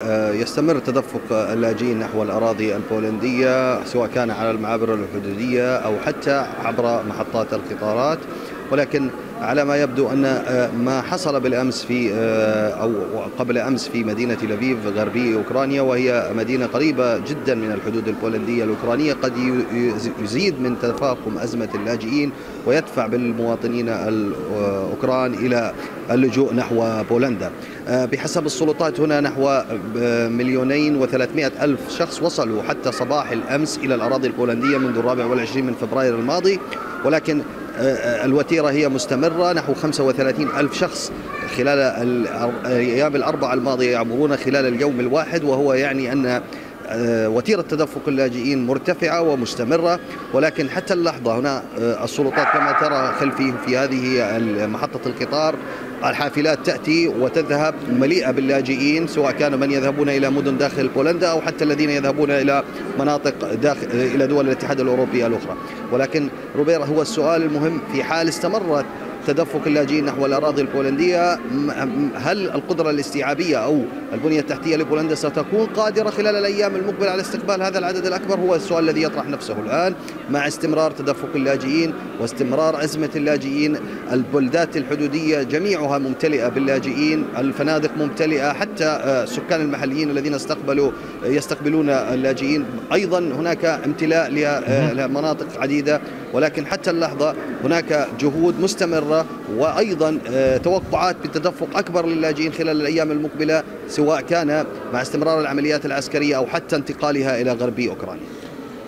يستمر تدفق اللاجئين نحو الأراضي البولندية، سواء كان على المعابر الحدودية أو حتى عبر محطات القطارات. ولكن على ما يبدو أن ما حصل بالأمس أو قبل أمس في مدينة لفيف غربي أوكرانيا، وهي مدينة قريبة جدا من الحدود البولندية الأوكرانية، قد يزيد من تفاقم أزمة اللاجئين ويدفع بالمواطنين الأوكران إلى اللجوء نحو بولندا. بحسب السلطات هنا نحو 2,300,000 شخص وصلوا حتى صباح الأمس إلى الأراضي البولندية منذ 24 من فبراير الماضي، ولكن الوتيرة هي مستمرة. نحو 35,000 شخص خلال الأيام الأربعة الماضية يعبرون خلال اليوم الواحد، وهو يعني أن وتيرة تدفق اللاجئين مرتفعة ومستمرة. ولكن حتى اللحظة هنا السلطات كما ترى خلفي في هذه محطة القطار الحافلات تأتي وتذهب مليئة باللاجئين، سواء كانوا من يذهبون إلى مدن داخل بولندا أو حتى الذين يذهبون إلى مناطق إلى دول الاتحاد الأوروبي الأخرى. ولكن روبير، هو السؤال المهم: في حال استمرت تدفق اللاجئين نحو الأراضي البولندية، هل القدرة الاستيعابية أو البنية التحتية لبولندا ستكون قادرة خلال الأيام المقبلة على استقبال هذا العدد الأكبر؟ هو السؤال الذي يطرح نفسه الآن مع استمرار تدفق اللاجئين واستمرار أزمة اللاجئين. البلدات الحدودية جميعها ممتلئة باللاجئين، الفنادق ممتلئة، حتى السكان المحليين الذين يستقبلون اللاجئين أيضا هناك امتلاء لمناطق عديدة. ولكن حتى اللحظة هناك جهود مستمرة وأيضا توقعات بتدفق أكبر للاجئين خلال الأيام المقبلة، سواء كان مع استمرار العمليات العسكرية أو حتى انتقالها إلى غربي أوكرانيا.